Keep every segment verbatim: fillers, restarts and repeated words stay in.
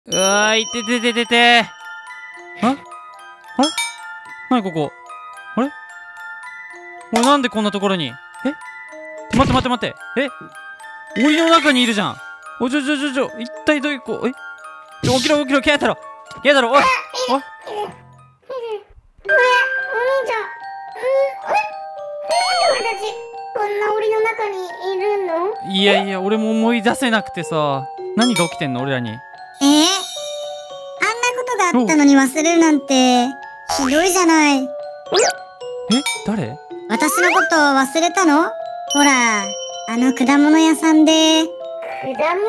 うわー、いててててて。ああれなにここ。あれおい、なんでこんなところに。え待って待って待って。え檻の中にいるじゃん。おちょちょちょちょ、一体どういう子。えちょ、起きろ起きろ、ケア太郎。ケア太郎、おい。おい。 お兄ちゃん。なんで俺たち、こんな檻の中にいるの？ いやいや、俺も思い出せなくてさ。何が起きてんの俺らに。 えー、あんなことがあったのに忘れるなんて、ひどいじゃない。 え誰？ 私のこと忘れたの？ほら、あの果物屋さんで。 果物屋さ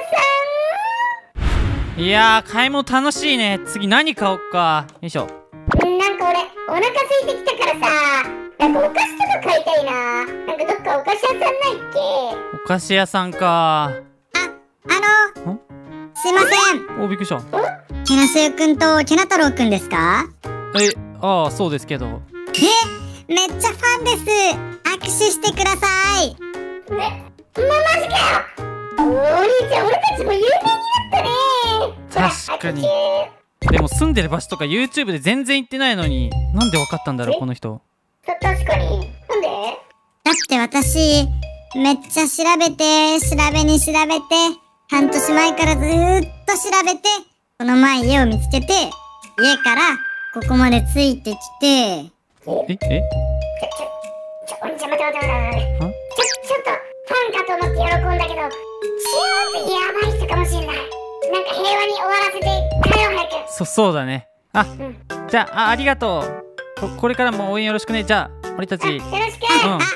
ん？いやー、買い物楽しいね。次何買おっか。よいしょ。 なんか俺、お腹空いてきたからさ、なんかお菓子とか買いたいな。なんかどっかお菓子屋さんないっけ？ お菓子屋さんか。 あ、あの、すいません。 お、びっくりした。 ケナスヨくんとケナ太郎くんですか？ え、ああ、そうですけど。 え、めっちゃファンです。握手してください。 え、ま、マジかよ。お兄ちゃん、俺たちも有名になったね。 確かに。でも住んでる場所とか YouTube で全然行ってないのに、なんでわかったんだろうこの人。 た、確かに。なんで？ だって私、めっちゃ調べて、調べに調べて、半年前からずーっと調べて、この前家を見つけて、家からここまでついてきて。 え、え？ ちょ、ちょ、ちょ、お兄ちゃん待って待って待って待って。ちょ、ちょっと、ファンかと思って喜んだけど、ちょっとやばい人かもしれない。なんか平和に終わらせて帰ろう、早く。 そ、そうだね。あ、 うん、 じゃあ、あ、ありがとう。こ、これからも応援よろしくね。じゃあ、俺たち。 よろしく。うん、 あ、あのー、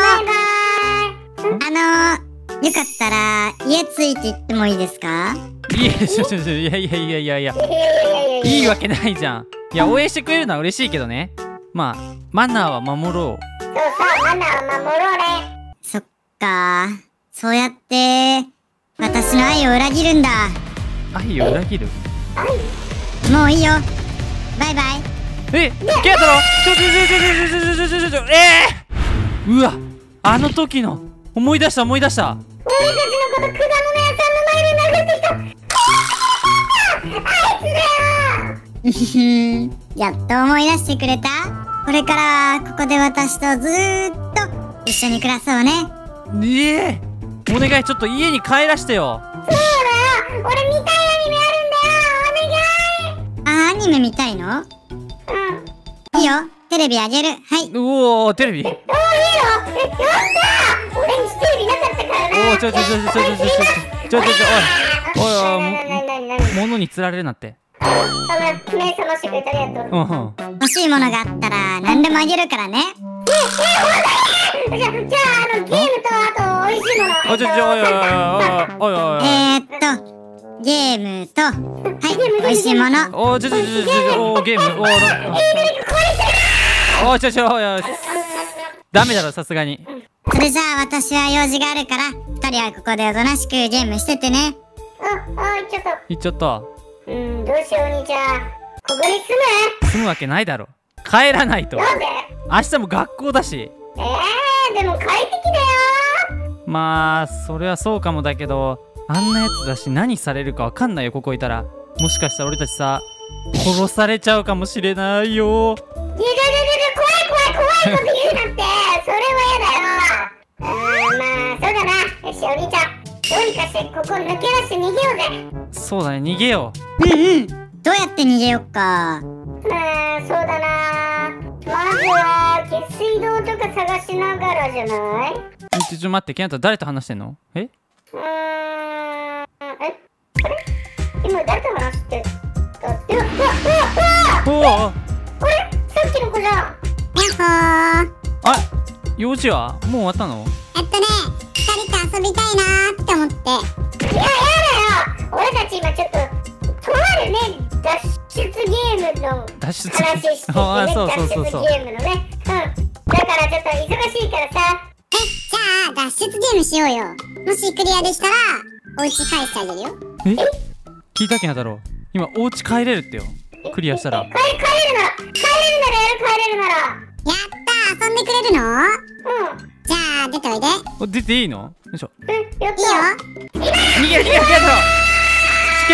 あのー、よかったら、家ついて行ってもいいですか？ いや、ちょちょちょ、いやいやいやいやいや。いいわけないじゃん。いや、応援してくれるのは嬉しいけどね。まあ、マナーは守ろう。 そうそう、マナーを守ろうね。 そっか、そうやって、私の愛を裏切るんだ。 愛を裏切る？ もういいよ。バイバイ。 え、ケア太郎、ちょちょちょちょちょちょちょちょちょちょ、えー、うわ、あの時の思い出した思い出した。 俺たちのこと果物屋さんの前で殴ってきた。あいつだよ。 やっと思い出してくれた？これからはここで私とずーっと一緒に暮らそうね。 ええー、お願い、ちょっと家に帰らしてよ。 そうだよ、俺見たいアニメあるんだよ。お願い。 あ、アニメ見たいの？ うん。 いいよ、テレビあげる。はい。 うおー、テレビ。 おー、いいの？え、やったー。俺んちテレビなかったからな。 おー、ちょちょちょちょちょちょちょちょちょちょちょ、おいおいおい、も、物に釣られるなって。 あ、目覚ましてくれてありがとう。 うんうん。 欲しいものがあったら何でもあげるからね。 え、え、ほんとに？じゃ、じゃあ、あの、ゲームと、あと、美味しいもの。 おいちょちょ、おいおいおいおいおいおい。 えーっと、ゲームと、はい、美味しいもの。 おー、ちょちょちょちょ、おー、ゲーム、おー、おー、ちょちょ、おいおい。ダメだろ、さすがに。 それじゃあ私は用事があるから、二人はここでおとなしくゲームしててね。 あ、あ、行っちゃった。 行っちゃった。 うん、どうしよう、お兄ちゃん。ここに住む？ 住むわけないだろ。帰らないと。 なんで？ 明日も学校だし。 えー、でも快適だよ。 まあ、それはそうかもだけど、あんなやつだし何されるかわかんないよ、ここいたら。もしかしたら俺たちさ、殺されちゃうかもしれないよ。 いやいやいや、怖い怖い怖いこと言うなんて、それは嫌だよ。あー、まあ、そうだな。よし、お兄ちゃん。どうにかしてここ抜け出して逃げようぜ。 そうだね、逃げよう。うんうん。どうやって逃げよっか。 うーん、そうだな。まずは下水道とか探しながらじゃない？ う。ちょ、ちょ、待って、ケンタ誰と話してんの？え？ うーん、え、あれ？今誰と話してたって？うわ、うわ、うわ、うわ！ おお、 あれ？さっきの子じゃん。 やっほー。 あ、幼稚はもう終わったの？ えっとね、二人と遊びたいなーって思って。 いや、やだよ。俺たち今ちょっととあるね、脱出ゲームの脱出話しててね。 ああ、そうそうそうそう。 脱出ゲームのね。うん。だからちょっと忙しいからさ。 え、じゃあ脱出ゲームしようよ。もしクリアでしたらお家帰してあげるよ。 え？聞いたけなだろう。今お家帰れるってよ。クリアしたら。 帰、帰れるなら、帰れるならやる、帰れるなら。 やったー、遊んでくれるの？ うん。 じゃあ出ておいで。 お、出ていいの？よいしょ。 え、やっいいよ。 た。 逃げろ逃げろ逃げろ逃げろ。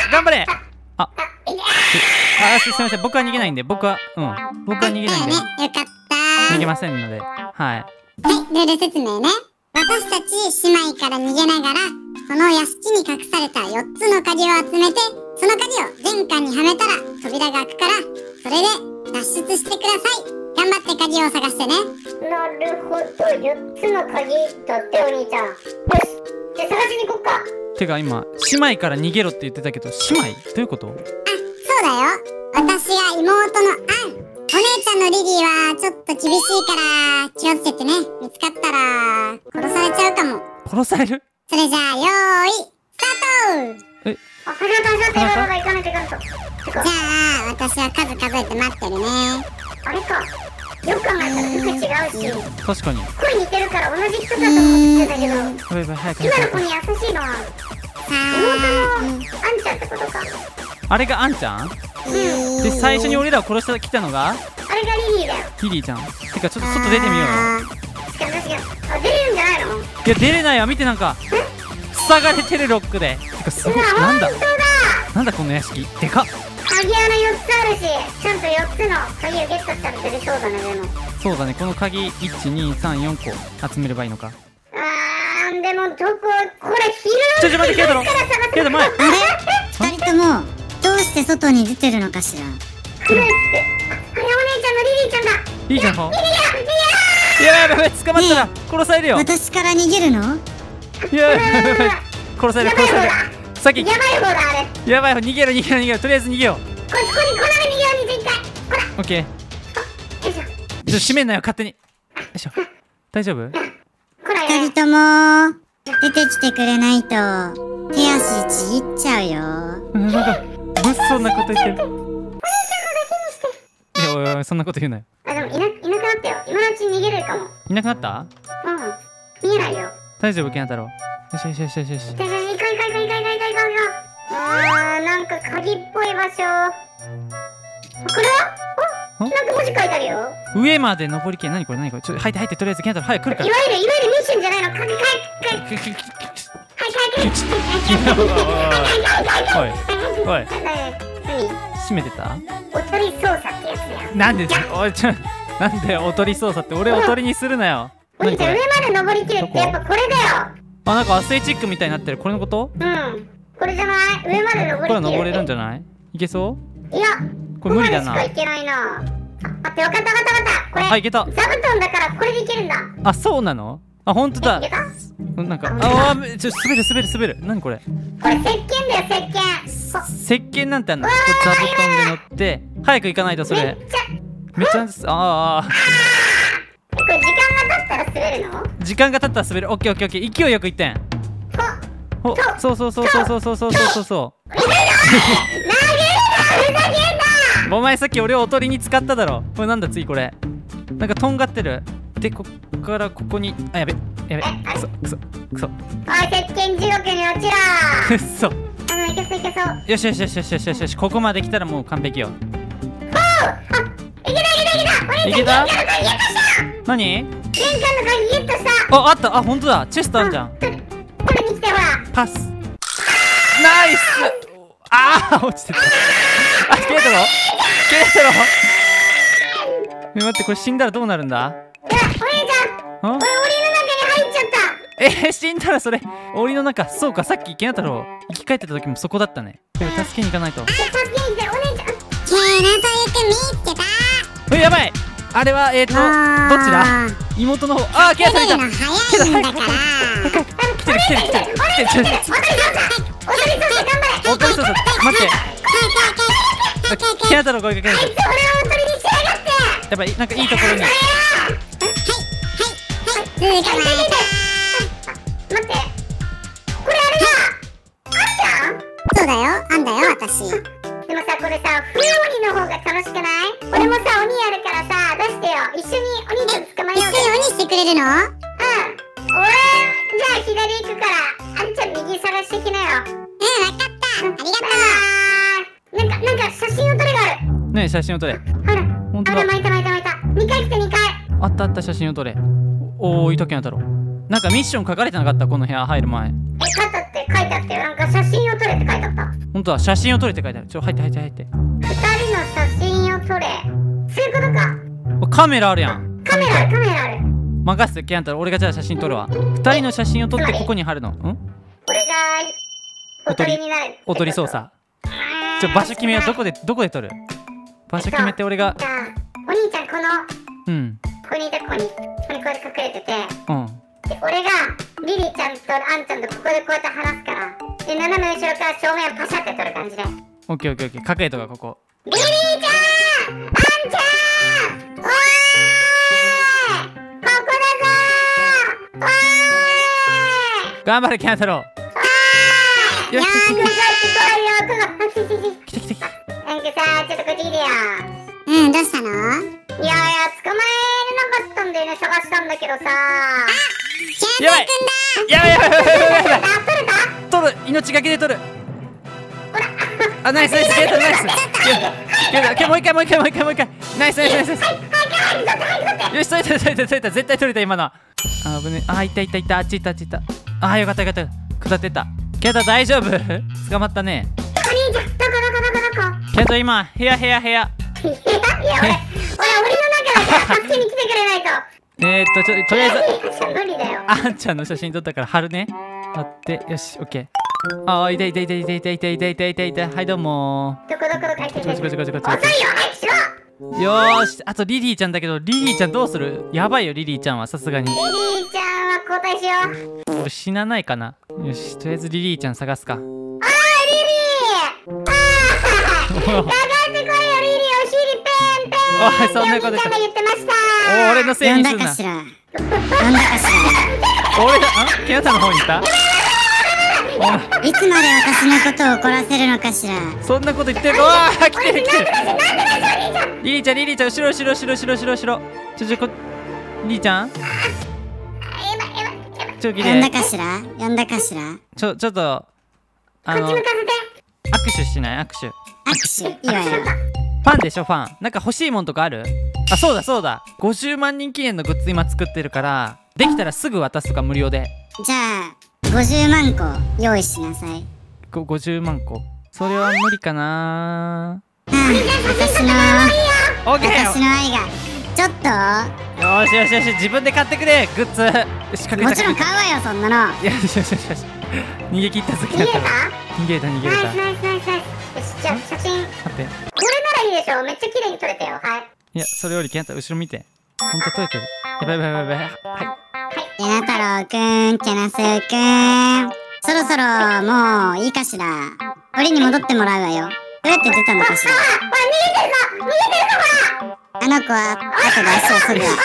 頑張れ。あ、 あ、いけあ、すすみません、僕は逃げないんで、僕は、うん、僕は逃げないんで、 だよね。よかった逃げませんので、はい。 はい、ルール説明ね。私たち姉妹から逃げながら、その屋敷に隠されたよっつの鍵を集めて、その鍵を玄関にはめたら扉が開くから、それで脱出してください。頑張って鍵を探してね。 なるほど、よっつの鍵だってお兄ちゃん。よし、じゃあ探しに行こっか。 てか今、姉妹から逃げろって言ってたけど、姉妹どういうこと？ あ、そうだよ。私が妹のアン。お姉ちゃんのリリーはちょっと厳しいから気をつけてね。見つかったら殺されちゃうかも。 殺される？ それじゃあ、よーい、スタート。 え、 あ、始まった始まった、やばいやばい、行かないと行かないと。てか、 じゃあ、私は数数えて待ってるね。 あれか。よく考えたら服違うし、 確かに。 声似てるから同じ人だと思ってたけど、 やばいやばい、早く今早くの子に優しいのはさ妹あ、 のあんちゃんってことか。 あれがあんちゃん？ うん。 で、最初に俺らを殺してきたのがあれがリリーだよ。 キリーちゃん。てか、ちょっと外出てみようよ。 確かに確かに。あ、出れるんじゃないの？ いや、出れないわ、見てなんか、塞がれてるロックで。てか、すごい、 うわ、 なんだ本当だ。 なんだこの屋敷。でかっ。 鍵穴よっつあるし、ちゃんとよっつの鍵をゲットされてるそうだね、でも。 そうだね、この鍵、いち、に、さん、よんこ集めればいいのか。 あー、でもどこ、これ昼ちょ、ちょ、待って、ケイタロウ。ケイタ前。 あれ二人とも、どうして外に出てるのかしら。 黒い服。あ、あれお姉ちゃんのリリーちゃんだ。 リリーちゃんの方？ リリア、リいや、やばいやばい、捕まったら殺されるよ。 私から逃げるの？ いや、やばいやばい、殺される、殺される。さっき、 ア。やばい方だ、あれ。 やばい、逃げろ、逃げろ、逃げろ。とりあえず逃げよう。 ここに、この目逃げように一回。ほら。 オッケー。 よいしょ。 ちょっと閉めんなよ、勝手に。よいしょ。大丈夫？ こらよ。 二人とも、出てきてくれないと、手足ちぎっちゃうよ。 うん、なんか、物騒なこと言ってる。いや、おいおい、そんなこと言うなよ。 あ、でもいな、いなくなったよ。今のうちに逃げれるかも。 いなくなった？ うん。見えないよ。 大丈夫、ケンタロウ。よしよしよしよしよし。 じゃじゃ、行こう行こう行こう行こう行こう行こう行こう。あー、なんか鍵っぽい場所。これは？お、 んなんか文字書いてあるよ。 上まで登りきれ。何これ何これ。ちょっと入って入って、とりあえずケンタロウ早く来るから。 いわゆる、いわゆるミッションじゃないの。鍵、鍵、鍵。はい、鍵。 おい、おい、 何？ 閉めてた？ おとり操作ってやつだよ。 なんで、おい、ちょ、なんでおとり操作って俺おとりにするなよ。 お兄ちゃん、上何これ？ まで登りきるってやっぱこれだよ。 あ、なんかアスレチックみたいになってる。これのこと？ うん。これじゃない？上まで登りきる。 これは登れるんじゃない？いけそいや、 う？これ無理だな。 ここまでしかいけないな。あ、待って、わかったわかったわかった。これ、 あ、いけた。 座布団だからこれでいけるんだ。 あ、そうなの？あ、ほんとだいけ。た？ なんか、 ああー、ちょ、滑る滑る滑る。何これ？ これ石鹸だよ、石鹸。こ石鹸なんてあんの？これ座布団で乗って、早く行かないとそれ。 めっちゃ、 めっちゃ、あーあー、 これ時間が経ったら滑るの？ 時間が経ったら滑る。オッケーオッケーオッケー。勢いよく行ってん。 ほ、 お、そうそうそうそうそうそうそうそうそう。 投げるな、ふざけんな。 お前さっき俺をおとりに使っただろ。これなんだ次これ。なんかとんがってる。で、こっからここに、あ、やべ、やべ、くそ、くそ、くそ、 おい、石鹸地獄に落ちろ。 くっそ。 あの、いけそういけそう。 よしよしよしよしよしよしよし、ここまで来たらもう完璧よ。 いけたいけたいけた。お兄ちゃん、 いけた？ 玄関の鍵ゲットした。 何？ 玄関の鍵ゲットした。 あ、あった。あ、ほんとだ。チェストあんじゃん。 取り、取りに来てほら。 パス。ナイス。あー、落ちてた。あ、ケイトロケイトロえ、待って、これ死んだらどうなるんだ？ いや、お姉ちゃん、 ん？ 俺、檻の中に入っちゃった。 えー、死んだらそれ檻の中。そうか、さっきケンタロウ生き返ってた時もそこだったね。でも助けに行かないと。 助けに来て、お姉ちゃん。 ケーナそういうく見つけた。 え、やばい。あれはえーとどっちだ？妹の方。あー、ケンタロウいた。 出るの早いんだから。 来てる来てる来てる来てる来てる。 おとりそうさ、頑張れ。 おとりそうそう、待って。ケンタロウ声かける。 あいつ俺をおとりにしやがって。 やばい、なんかいいところに。 捕まえた。 待って、これあれだ。あんちゃん？ そうだよ、あんだよ、私。 でもさ、これさ、冬鬼の方が楽しくない？俺もさ、鬼やるからさ、出してよ。一緒にお兄ちゃん捕まえようぜ。 一緒に鬼してくれるの？ うん。俺、じゃあ左行くから、あんちゃん右探してきなよ。 うん、わかった。ありがとう。 あー、なんか、なんか写真を撮れがある。 ねえ、写真を撮れ。 ほら、 ほんとだあれ、巻いた巻いた巻いた。にかい来てにかい。 あったあった、写真を撮れ。おおー、いたケンタロウ。なんかミッション書かれてなかった？この部屋入る前。 え、勝ったって、勝書いてあったよ。なんか写真を撮れって書いてあった。 ほんとだ、写真を撮れって書いてある。ちょ、入って入って入って。 二人の写真を撮れ。そういうことか。 おカメラあるやん。 カメラある、カメラある。 任せて、ケンタロウ。俺がじゃあ写真撮るわ。二人の写真を撮ってここに貼るの。ん俺がおとりになる。 おとり操作。ちょ、場所決めよう。どこで、どこで撮る？場所決めて、俺が。 じゃあ、お兄ちゃん、この、 うん。 ここにいて、ここに、ここにこうやって隠れてて、 うん。 で、俺が、リリーちゃんとあんちゃんとここでこうやって話すから、で、斜め後ろから正面をパシャって撮る感じで。 オッケーオッケーオッケー。隠れとか、ここ。 リリーちゃんあんちゃんおーいここだぞーおーい頑張れ、ケンタロウ。 よし、帰ってこいよ、ここ。 来て来て来て。 なんかさ、ちょっとこっち来てよ。 うん、どうしたの？ いやいや、捕まえれなかったんだよね、探したんだけどさ。 やばいやばいやばいやばいやばいやばい。 あ、取れた？ 取る、命がけで取る。あ、ナイスナイス、ケンタロウナイス。ケンタロウ、もう一回もう一回もう一回もう一回。ナイスナイスナイスナイス。よし、取れた取れた取れた、絶対取れた今のは。あ、危ね。あ、いったいったいった、あっち行ったあっち行った。あ、よかったよかった。下ってった。ケンタロウ大丈夫？捕まったね。 お兄ちゃん、どこどこどこどこ？ ケンタロウ今、部屋部屋部屋。 いや、いや、俺、俺、俺の中だから助けに来てくれないと。 えーっと、ちょ、とりあえず、 無理だよ。 あんちゃんの写真撮ったから貼るね。貼って、よし、オッケー。あー、いたいたいたいたいたいたいたいたいたいた。はい、どうもどこどこどこ入ってこっちこっちこっちこっちこっち。 遅いよ、早くしろ。 ー。よーし、あとリリーちゃんだけど、リリーちゃんどうする？やばいよ、リリーちゃんはさすがに。 リリーちゃんは交代しよう。 俺死なないかな。よし、とりあえずリリーちゃん探すか。 あー、リリーあーかかってこいよ、リリー。お尻ペンペンおい、そんなことってお兄ちゃんが言ってました。 お、俺のせい呼んにすんな。 だかしら？呼んだかし俺が、あ、ケンタの方にいた？ ら？いつまで私のことを怒らせるのかしら？ そんなこと言ってるか？わー、来てる来てる。リリーちゃん、リリーちゃん、後ろ後ろ後ろ後ろ後ろ後ろ。ちょちょこ、リリーちゃん？ちょ、き呼んだれい。 かしら？呼んだかしら？ ちょ、ちょっと、あの、 こっち向かせて。 握手しない？握手。 握手いいわよ。 ファンでしょ、ファン。なんか欲しいもんとかある？あ、そうだそうだ。ごじゅうまん人記念のグッズ今作ってるから、できたらすぐ渡すとか無料で。 じゃあごじゅうまんこ用意しなさい。 ごごじゅうまんこ。それは無理かな。 うん、私のオッケー。 私の愛がちょっと。 よーしよしよし、自分で買ってくれ、グッズ。よし、隠れた。 もちろん買うわよ、そんなの。 よしよしよしよし。逃げ切った時逃げた？ 逃げた逃げた。 ナイスナイスナイスナイス。よし、じゃあ写真。 待って。 これならいいでしょ。めっちゃ綺麗に撮れたよ。はい。 いや、それよりケンタ後ろ見て。ほんと撮れてる。やばいやばいやばいやばい。はい。 ケナ太郎くん、ケナスーくん、そろそろもういいかしら。檻に戻ってもらうわよ。どうやって出たのかしら。 あ、ほら、逃げてるぞ。逃げてるぞ、ほら。 あの子は後で足をそぐわ。ちょっ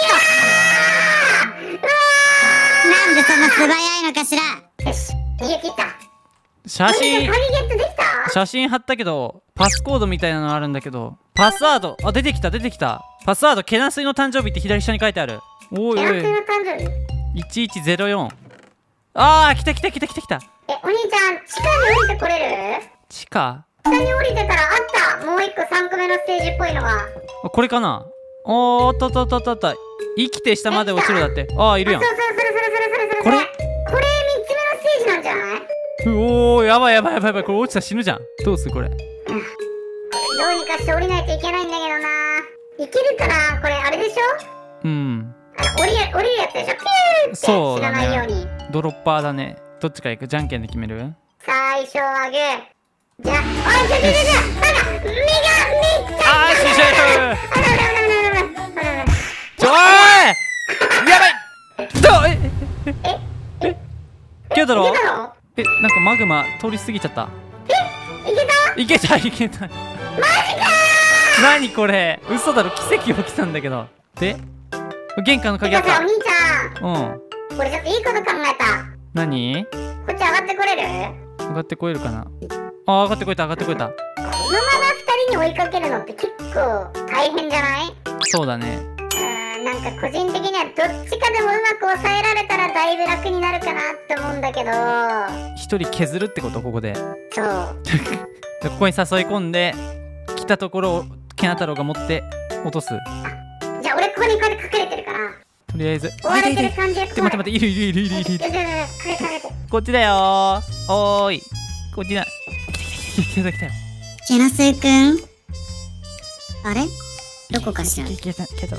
となんでそんな素早いのかしら。 よし、逃げ切った。 写真、 鍵ゲットできた？ 写真貼ったけど、パスコードみたいなのあるんだけど、パスワード、あ、出てきた出てきた。パスワード、ケナスイの誕生日って左下に書いてある。おいおい。 ケナスイの誕生日？ いちいちゼロよん。あー、来た来た来た来た来た。 え、お兄ちゃん、地下に降りてこれる？ 地下？ 下に降りてたらあった。もう一個さんこめのステージっぽいのが。 あ、これかな。おー、あったあったあったあったあった。生きて下まで落ちるだって。あー、いるやん。 そうそう、それそれそれそれそれ。 これ？ これみっつめのステージなんじゃない？ おー、やばいやばいやばいやばい。これ落ちたら死ぬじゃん。どうするこれ。 どうにかして降りないといけないんだけどな。いけるかな。これあれでしょ？ うん。 あの降り降りるやつでしょ？ピューってそうだ死なないようね。 に。 ドロッパーだね。どっちから行く？じゃんけんで決める？ 最初はグー。じゃあ、あ、ちょちょちょちょ、なんか目がめっちゃ。 あー、しししあらららららららら。 ちょーいやばいどうえええケンタロウ？ いけたの？ え、なんかマグマ通り過ぎちゃった。 いけた？ いけたいけた。マジかー。何これ？嘘だろ、奇跡起きたんだけど。で玄関の鍵あった。 てかさ、お兄ちゃん、 うん。 これちょっといいこと考えた。 何？ こっち上がってこれる？ 上がってこえるかな。あー、上がってこえた上がってこえた。 このまま二人に追いかけるのって結構大変じゃない？ そうだね。 うーん、なんか個人的にはどっちかでもうまく抑えられたらだいぶ楽になるかなって思うんだけど。 一人削るってことここで。 そうでここに誘い込んで来たところをケナ太郎が持って落とす。 じゃあ俺ここにこうやって隠れてるから。 ととりあえず。 追われてる感じが待って待って、いるいるいるいるいるいる。 かけかけて。 こっちだよー。おーい。こっちだ。来た来た来た来たよ。 ケノスイくん。あれどこかしら。 来た来た来た。 うわ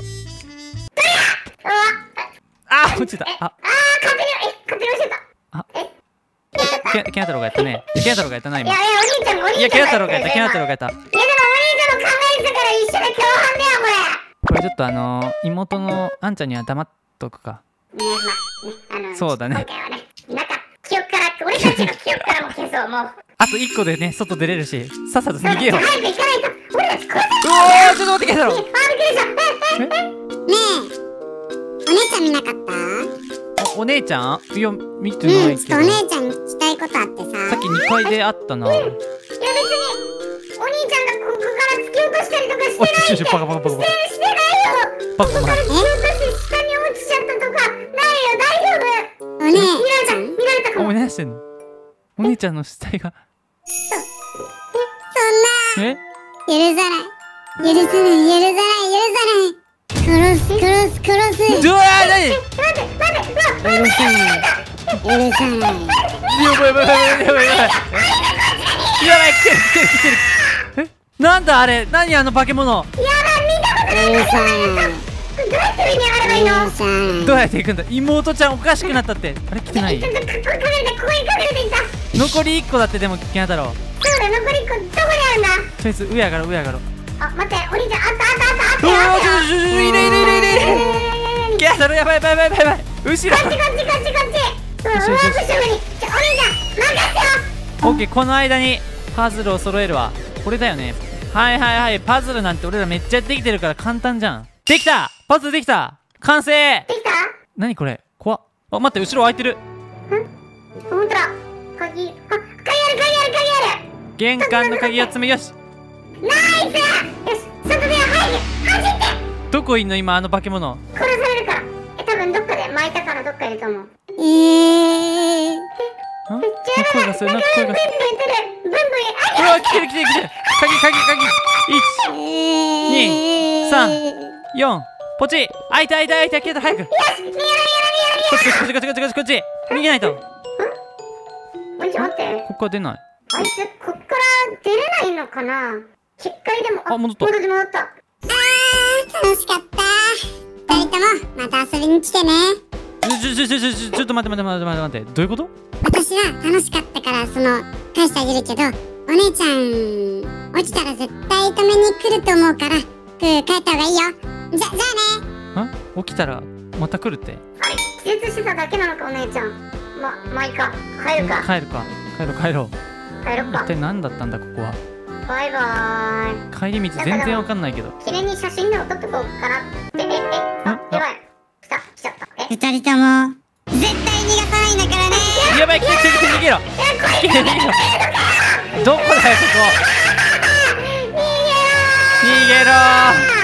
あー、落ちた。あ、 あー、勝手に、え、勝手に押してた。 あえケケンタロウがやったね。ケンタロウがやったな今。 いやいや、お兄ちゃん、お兄ちゃん。 いや、ケンタロウがやった。ケンタロウがやった。 いや、でもお兄ちゃんの考えてたから一緒で共犯だよ、これ。 これちょっとあのー、妹のあんちゃんには黙っとくか。 ねまあね、あのそうだね今回はね、なんか記憶から、俺たちの記憶からも消そう、もう。 あといっこでね、外出れるし、さっさと逃げよう。う早く行かないと。俺たち殺さおー、ちょっと待って、ケンタロウ。 あ、びっくりした。え、え、え、 ねえ、お姉ちゃん見なかったお、お姉ちゃんいや、見てう、 なんいけど。 ちょっとお姉ちゃんに聞きたいことあってさ。 さっきにかいで会ったな。 いや別に、お兄ちゃんがここから突き落としたりとかしておないちょちょちょ、バカバカバカバカ。 してないよ。 バカお前。 突き落として下に落ちちゃったとかないよ、大丈夫。 お姉見られた、 ちゃん見られたかも。 お前何してんの？お姉ちゃんの死体が。 そんな、 え？ 許さない。許さない、許さない、許さない。殺す、殺す、殺す。 うわー、何？ 待って、待って、うわ、 許さない。許さない。 やばいやばいやばいやばいやばい。やばい、来てる来てる来てる。え？なんだあれ？何あの化け物？ 許さない。 どうやって上に上がればいいの？ 許さない。 どうやって行くんだ？妹ちゃんおかしくなったって。あれ来てないちょっと、ここに隠れて、ここに隠れていた。 残りいっこだって。でもケンタロウ。 そうだ、残りいっこ、どこにあるんだ？ とりあえず上上がろう上上がろう。 あ、待って、お兄ちゃん、あったあったあったあったうわー、 あったちょちょちょちょ、いるいるいるいるいる。ケンタロウやばいやばいやばいやばい。後ろ。 こっちこっちこっちこっち。うわ、うわ、後ろに。ちょ、お兄ちゃん、任せよ。 オッケー、この間にパズルを揃えるわ。これだよね。はいはいはい。パズルなんて俺らめっちゃできてるから簡単じゃん。できた。パズルできた。完成。 できた？ 何これ怖っ。あ、待って、後ろ開いてる。 ほんとだ。鍵、あ、鍵ある、鍵ある、鍵ある。 玄関の鍵を詰め、よし。 ナイス。よし、外で入る。走って。 どこいんの今あの化け物。 殺されるから。え、多分どっかで巻いたからどっかいると思う。 えー。 ん声がする。なんか声がする。 ブンブン言ってる。ブンブン、あ、 うわ、来てる来てる来てる。鍵鍵鍵。いち、に、さん、よん。ポチ。開いた開いた開いた。消えた。早く。 よし、見えない見えない見えない。 こっちこっちこっちこっちこっちこっち。逃げないと。 お兄ちゃん待って。 ここから出ない。 あいつ、こっから出れないのかな？結界でも、 あ戻った戻った戻った。 あー、楽しかった。二人とも、また遊びに来てね。 ちょちょちょちょちょちょっと待って待って待って待って待って。どういうこと？ 私は楽しかったから、その、返してあげるけど、お姉ちゃん、落ちたら絶対止めに来ると思うから、くー帰った方がいいよ。じゃ、じゃあね。 あ、起きたらまた来るって。 あれ、気絶してただけなのか、お姉ちゃん。ま、まあいいか。帰るか。 帰るか。帰ろう帰ろう。 帰ろっか一。体何だったんだここは。 バイバーイ。 帰り道全然わかんないけど。 記念に写真でも撮っとこうかなって。え、え、あ、やばい。来た、来ちゃった。え、 二人とも、絶対逃がさないんだからね。 やばい、来て来て来て逃げろ。逃げろ逃げろ。どこだよここ。逃げろー。